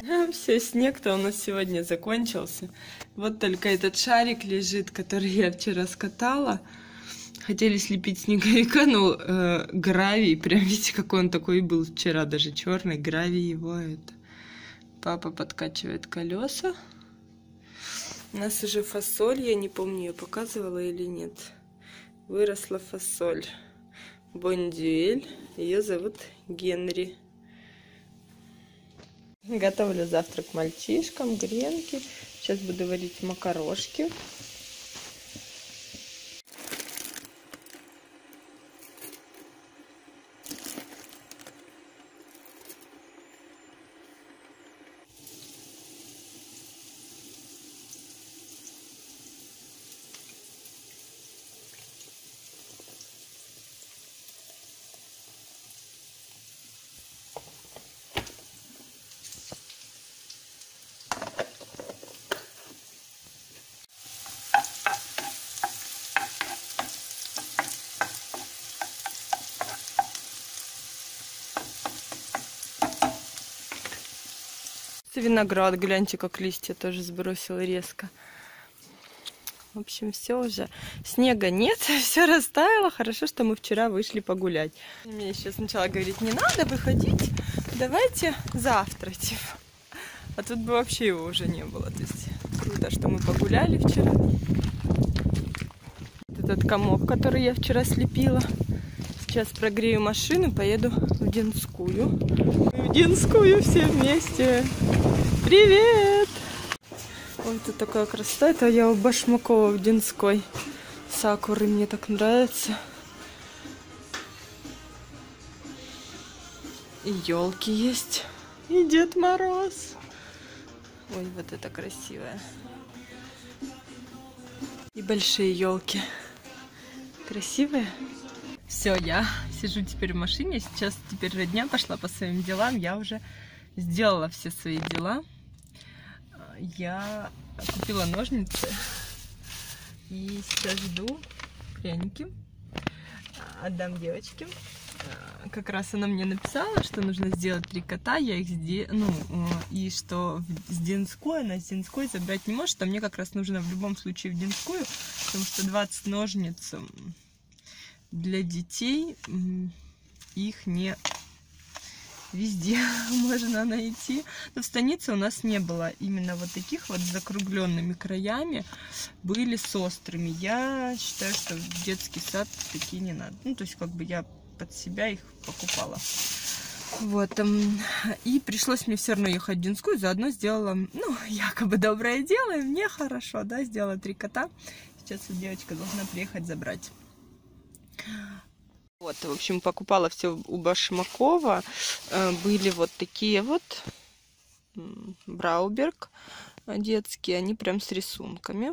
Все, снег-то у нас сегодня закончился. Вот только этот шарик лежит, который я вчера скатала. Хотели слепить снеговика, но гравий, прям видите, какой он такой был вчера, даже черный гравий его это. Папа подкачивает колеса. У нас уже фасоль, я не помню, я показывала или нет. Выросла фасоль. Бондюэль, ее зовут Генри. Готовлю завтрак мальчишкам, гренки. Сейчас буду варить макарошки. Виноград, гляньте, как листья тоже сбросила резко. В общем, все уже. Снега нет, все растаяло. Хорошо, что мы вчера вышли погулять. Мне еще сначала говорит, не надо выходить, давайте завтра, типа. А тут бы вообще его уже не было. То есть круто, что мы погуляли вчера. Этот комок, который я вчера слепила. Сейчас прогрею машину, поеду в Динскую. В Динскую все вместе. Привет! Ой, тут такая красота. Это я у Башмакова в Динской. Сакуры мне так нравятся. И елки есть. И Дед Мороз. Ой, вот это красивое. И большие елки. Красивые. Все, я сижу теперь в машине. Сейчас теперь родня пошла по своим делам. Я уже сделала все свои дела. Я купила ножницы. И сейчас жду пряники. Отдам девочке. Как раз она мне написала, что нужно сделать 3 кота. Я их сделала. И что с Динской, она с Динской забрать не может. А мне как раз нужно в любом случае в Динскую. Потому что 20 ножниц для детей, их не везде можно найти. Но в станице у нас не было именно вот таких вот с закругленными краями, были с острыми. Я считаю, что в детский сад такие не надо. Ну, то есть как бы я под себя их покупала. Вот. И пришлось мне все равно ехать в Динскую, заодно сделала, ну, якобы доброе дело, и мне хорошо, да, сделала 3 кота. Сейчас вот девочка должна приехать забрать. Вот, в общем, покупала все у Башмакова. Были вот такие вот Брауберг детские, они прям с рисунками.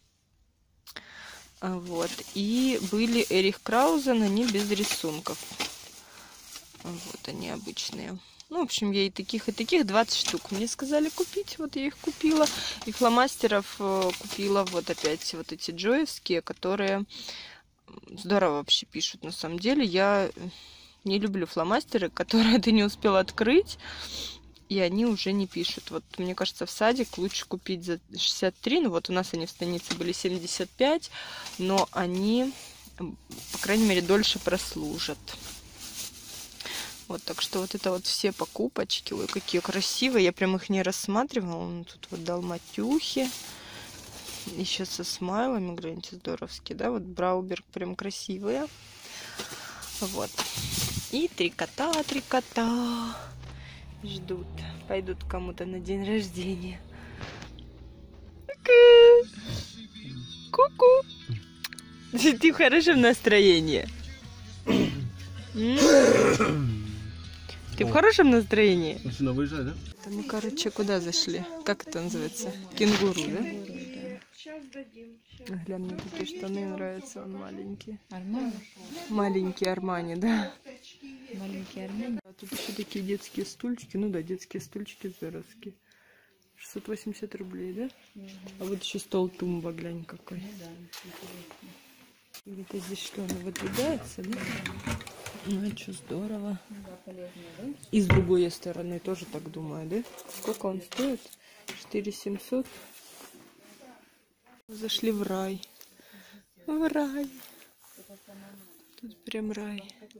Вот. И были Эрих Краузен, они без рисунков. Вот они обычные. Ну, в общем, я и таких 20 штук мне сказали купить. Вот я их купила. И фломастеров купила вот опять вот эти джоевские, которые здорово вообще пишут на самом деле. Я не люблю фломастеры, которые ты не успел открыть, и они уже не пишут. Вот мне кажется, в садик лучше купить за 63. Ну вот у нас они в станице были 75, но они, по крайней мере, дольше прослужат. Вот, так что вот это вот все покупочки. Ой, какие красивые. Я прям их не рассматривала. Тут вот далматюхи. Еще со смайлами, гляньте, здоровские, да, вот Брауберг прям красивые. Вот. И 3 кота ждут. Пойдут кому-то на день рождения. Ку-ку. Ты в хорошем настроении. Ты в хорошем настроении? Сюда выезжать, да? Мы, короче, куда зашли? Как это называется? Кенгуру, да? Глянь, мне такие штаны нравятся, он маленький. Армани? Маленький Армани, да. Маленький Армани. А тут еще такие детские стульчики. Ну да, детские стульчики здоровские. 680 рублей, да? А вот еще стол тумба, глянь какой. Ну, да, Где-то здесь что, оно выдвигается, да? Ну, что, здорово. Да, полезные, да? И с другой стороны тоже так думаю, да? Сколько он стоит? 4700. Зашли в рай. В рай. Тут прям рай.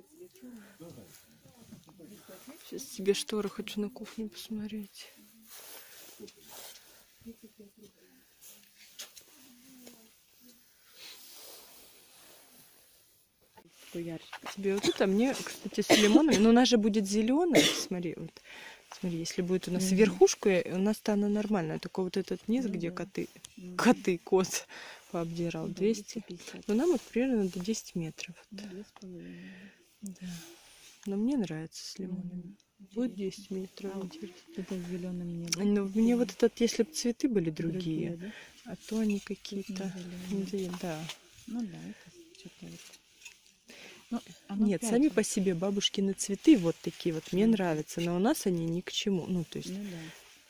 Сейчас себе шторы хочу на кухне посмотреть. Тебе вот это, мне, кстати, с лимоном. Но у нас же будет зеленый. Смотри, вот. Смотри, если будет у нас верхушка, у нас-то она нормальная. Только вот этот низ, где кот пообдирал, 200. Но нам вот примерно до 10 метров. Да. Но мне нравится с лимоном. Будет 10 метров. Это зеленым не было. Но мне вот этот, если бы цветы были другие, Да? а то они какие-то... Да. Ну да, это что-то вот. Ну, Нет, сами по себе бабушкины цветы вот такие вот мне нравятся, но у нас они ни к чему. Ну, то есть... Ну да.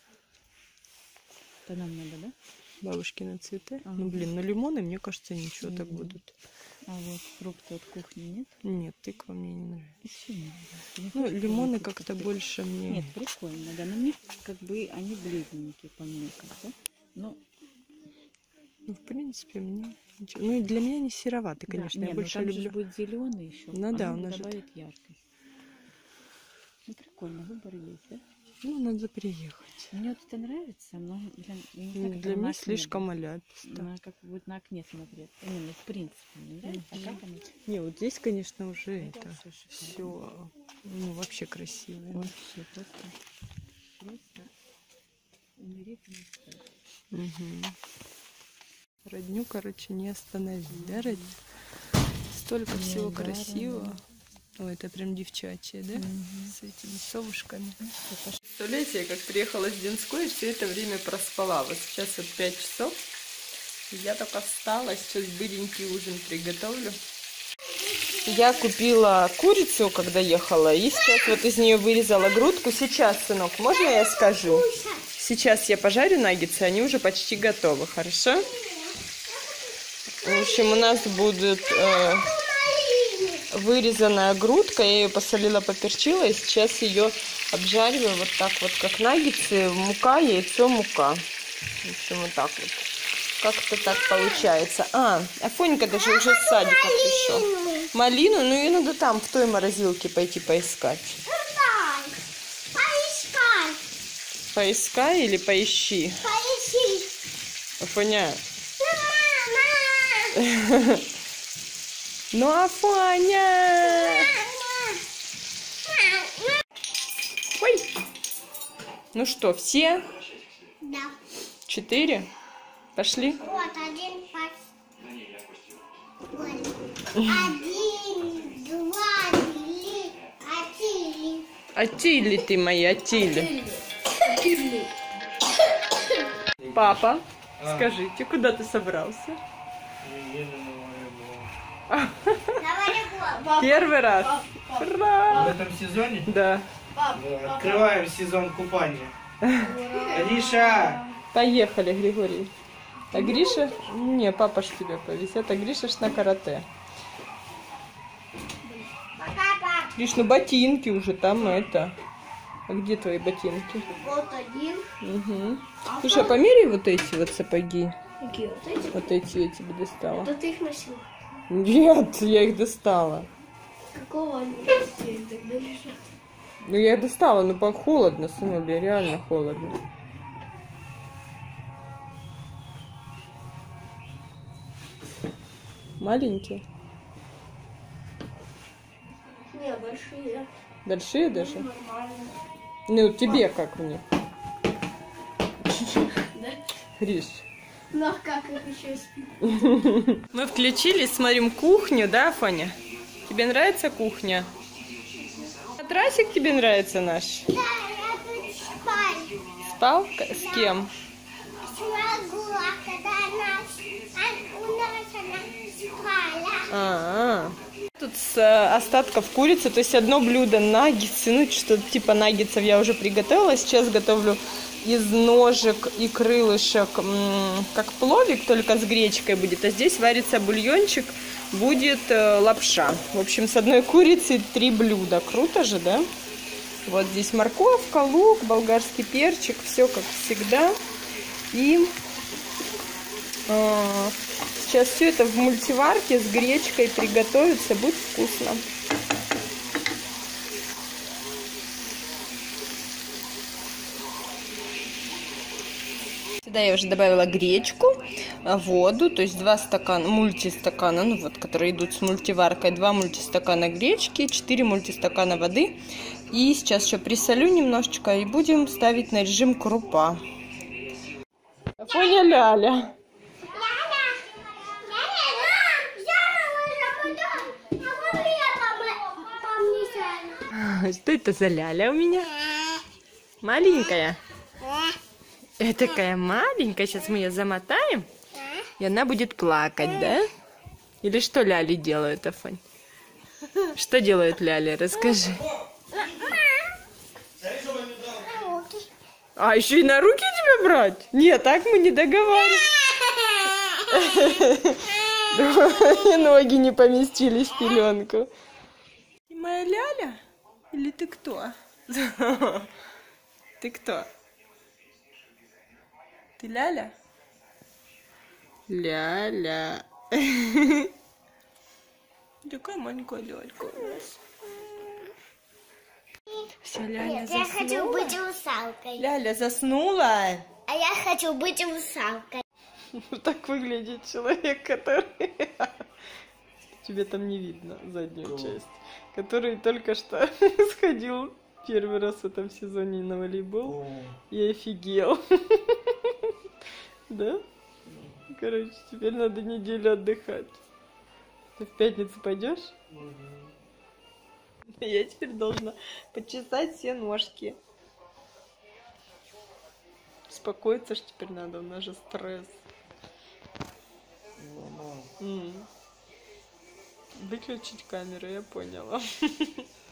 Это нам надо, да? Бабушкины цветы. Ага. Ну, блин, ну лимоны, мне кажется, ничего так будут. А вот фрукты от кухни нет? Нет, тыква мне не нравится. Почему? Ну, лимоны как-то больше мне... Нет, прикольно, да. Но мне как бы они бледненькие по мне, да? Но... Ну, в принципе, мне... Ничего. Ну, и для меня не сероватый, конечно. Да, я нет, больше там люблю... же будет зеленый еще. Ну да, у нас же... добавит яркость. Ну, прикольно, выбор есть, да? Ну, надо приехать. Мне вот это нравится, но для, я не знаю, как Для оно на меня окне слишком будет. аляписто. Она как будет на окне смотреть. Именно, в принципе, мне нравится. А как она? Не, вот здесь, конечно, уже Это это всё шикарно. все, ну, вообще красиво. Вообще просто умерительно. Угу. Родню, короче, не остановить, да, Родню? Столько всего да, красивого. Ой, это прям девчачье, да? С этими совушками. Представляете, я как приехала с Динской и все это время проспала. Вот сейчас вот 5 часов. Я только встала, сейчас быренький ужин приготовлю. Я купила курицу, когда ехала, и сейчас вот из нее вырезала грудку. Сейчас, сынок, можно я скажу? Сейчас я пожарю наггетсы, они уже почти готовы, хорошо? В общем, у нас будет вырезанная грудка, я ее посолила, поперчила, и сейчас ее обжариваю вот так вот, как наггетсы, мука, яйцо, мука. В общем, вот так вот. Как-то так получается. Афонька даже уже с садика пришел. Малину, ну ее надо там, в той морозилке пойти поискать. Поискать. Поискай или поищи? Поищи. Афоня. Мама. Ну, Афоня! Ой! Ну что, все? Да. 4? Пошли? Вот один пас. Один, два, три, один. Атили ты моя, Атили. Папа, скажите, куда ты собрался? Первый раз? Ура! В этом сезоне? Да. Открываем сезон купания. Гриша! Поехали, Григорий. А Гриша? Не, папа ж тебя повезет, а Гриша ж на карате. Гриш, ну ботинки уже там это. А где твои ботинки? Вот один. Угу. Слушай, а померяй вот эти вот сапоги. Какие вот эти? Вот эти я тебе достала. Да ты их носил. Нет, я их достала. Какого они тогда лежат? Ну я их достала, но холодно, сынуля, реально холодно. Маленькие? Не, большие. Большие даже? Нормально. Ну, тебе как мне? Гриш. Ну а как их еще спить? Мы включили, смотрим кухню, да, Фаня? Тебе нравится кухня? Матрасик тебе нравится наш? Да, я тут спать. Спал? С кем? Смогла, когда у нас она спала. Тут с остатков курицы, то есть одно блюдо наггетсы, ну что-то типа наггетсов я уже приготовила. Сейчас готовлю из ножек и крылышек, как пловик, только с гречкой будет. А здесь варится бульончик будет лапша. В общем, с одной курицы 3 блюда. Круто же, да? Вот здесь морковка, лук, болгарский перчик, все как всегда. И сейчас все это в мультиварке с гречкой приготовится, будет вкусно. Сюда я уже добавила гречку, воду, то есть 2 стакана, мультистакана, ну вот, которые идут с мультиваркой, 2 мультистакана гречки, 4 мультистакана воды. И сейчас еще присолю немножечко и будем ставить на режим крупа. Афоня Ляля. Что это за Ляля у меня? Маленькая. Это такая маленькая. Сейчас мы ее замотаем, и она будет плакать, да? Или что Ляли делают, Афонь? Что делают Ляли? Расскажи. А, еще и на руки тебя брать? Нет, так мы не договариваемся. Ноги не поместились в пеленку. Ты моя Ляля? Или ты кто? Ты кто? Ты Ляля? Ляля. Такая маленькая лялька у нас. Все, Ляля заснула. Я хочу быть русалкой. Ляля заснула. А я хочу быть русалкой. Так выглядит человек, который... Тебе там не видно заднюю часть. Который только что сходил первый раз в этом сезоне на волейбол. И офигел. Да? Короче, теперь надо неделю отдыхать. Ты в пятницу пойдешь? Я теперь должна почесать все ножки. Успокоиться ж теперь надо, у нас же стресс. Выключить камеру, я поняла.